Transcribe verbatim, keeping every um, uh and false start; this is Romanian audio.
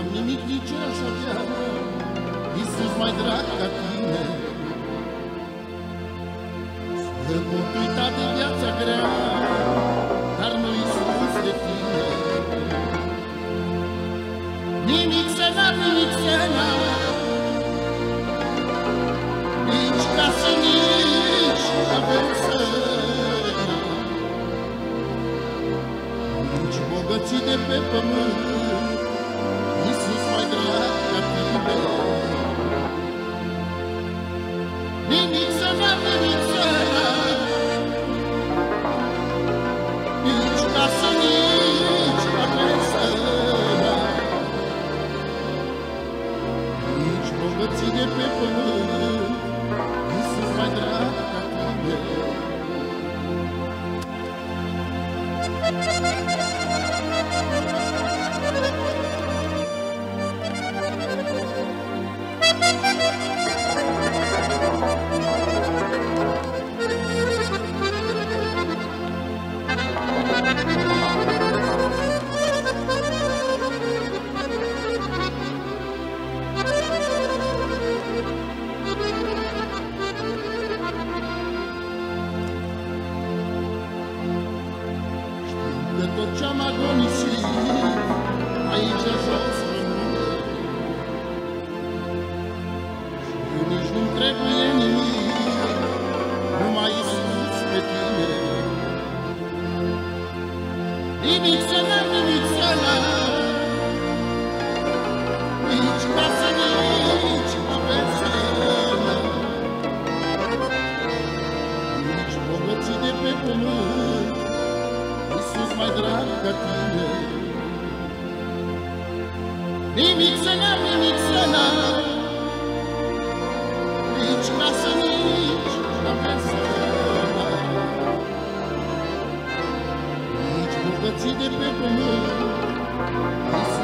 N-am nimic nici așa chiar, Iisus mai drag ca tine. Să pot uita de viața grea, dar nu Iisus de tine. Nimic să n-am, nimic să n-am, nici casă, nici avem să n-am, nici bogății de pe pământ, Iisus mai drag ca tine. Nimic să n-am, nimic să n-am, nici casă, nici avem să n-am, nici bogății de pe pământ, Iisus mai drag ca tine. De tot ce-am agonisit, aici jos rămâne, și nici nu-mi trebuie nimic, numai Iisus pe tine. Nimic să n-am, nimic să n-am, nici casă, nici avem să n-am, nici bogății de pe pământ, Iisus mai drag ca tine. Nimic să n-am, nimic să n-am, nici casă, nici avem să n-am, nici bogății de pe pământ, Iisus